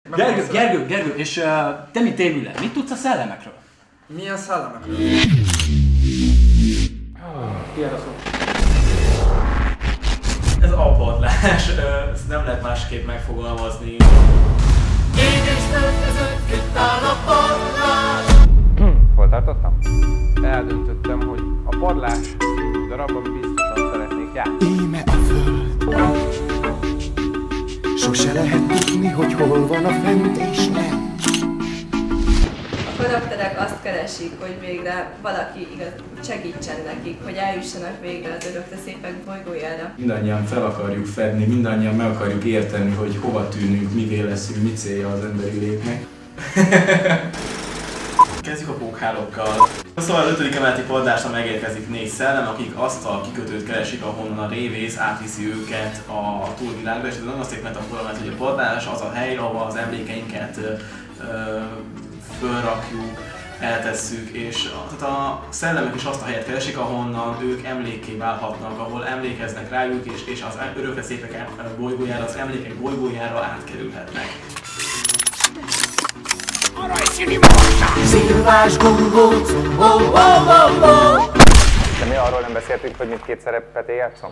Gergő, és te mint élőlény, mit tudsz a szellemekről? Mi a szellemekről? Ilyen a szó. Ez apadlás, ezt nem lehet másképp megfogalmazni. Hol tartottam? Eldöntöttem, hogy a Padlás darabban biztosan szeretnék játszani. Íme a föld. Sose lehet tudni, hogy hol van a fent és nem. A karakterek azt keresik, hogy végre valaki segítsen nekik, hogy eljussanak végre az Örökre Szépek bolygójára. Mindannyian fel akarjuk fedni, mindannyian meg akarjuk érteni, hogy hova tűnünk, mivé leszünk, mi célja az emberi létnek. Kezdjük a pókhálókkal. Szóval az 5. emeleti padlásra megérkezik 4 szellem, akik azt a kikötőt keresik, ahonnan a révész átviszi őket a túlvilágba, és ez nagyon szép metafora, mert hogy a padlás az a hely, ahol az emlékeinket fölrakjuk, eltesszük, és tehát a szellemek is azt a helyet keresik, ahonnan ők emlékké válhatnak, ahol emlékeznek rájuk, és az Örökre Szépek bolygójára, az emlékek bolygójára átkerülhetnek. Szilvás gombóc, De mi arról nem beszéltünk, hogy mindkét szerepet játszom?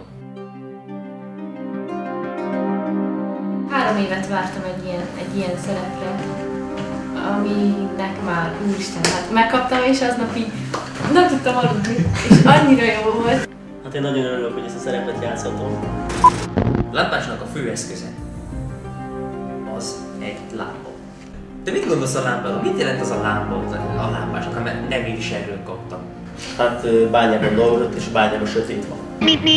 3 évet vártam egy ilyen szerepre, aminek már úristen, hát megkaptam és aznap így nem tudtam aludni, és annyira jó volt. Hát én nagyon örülök, hogy ezt a szerepet játszhatom. A lámpásnak a fő eszköze az egy lámpa. Te mit gondolsz a lámpáról? Mit jelent az a lámpa a lámpásnak, mert nem én is erről kaptam? Hát bányában dolgozott és bányában sötét van.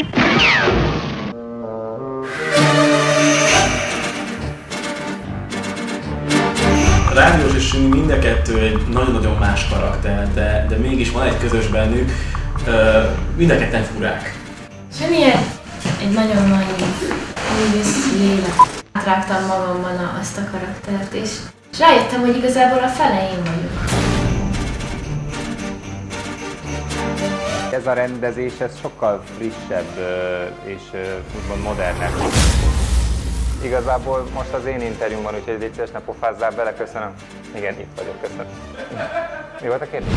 A Rádiós és Süni mind a kettő egy nagyon-nagyon más karakter, de mégis van egy közös bennük, mind a ketten furák. Süni egy nagyon nagy művész lélek. Átrágtam magamban azt a karaktert, és rájöttem, hogy igazából a fele én vagyok. Ez a rendezés ez sokkal frissebb és úgymond modernebb. Igazából most az én interjúmban, úgyhogy légy szíves, ne pofázzál bele, köszönöm. Igen, itt vagyok, köszönöm. Mi volt a kérdés?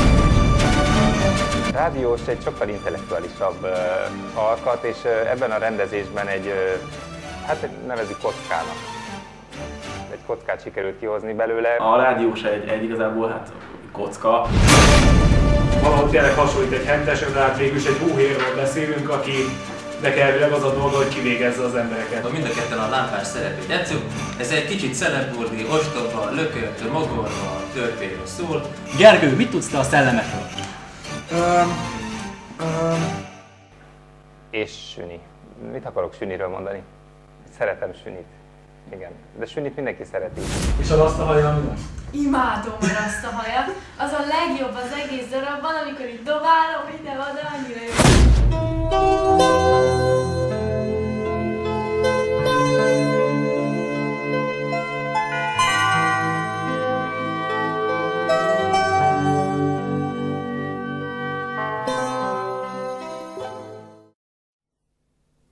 Rádiós egy sokkal intellektuálisabb alkat, és ebben a rendezésben hát nevezzük kockának. Egy kockát sikerült kihozni belőle. A Rádiós egy igazából hát kocka. Valahogy tényleg hasonlít egy hentesre, de hát végül is egy hóhérről beszélünk, akinek elvileg az a dolga, hogy kivégezze az embereket. Mind a ketten a lámpás szerepét játszunk. Ez egy kicsit szellemburdi, ostoba, lökött, mogorva, törpéről szól. Gergő, mit tudsz te a szellemekről? És Süni. Mit akarok Süniről mondani? Szeretem Sünit. Igen, de Sünit mindenki szereti. És a rasztahaja mi van? Imádom a rasztahaja. Az a legjobb az egész darabban, amikor itt dobálom ide-oda, annyira jó.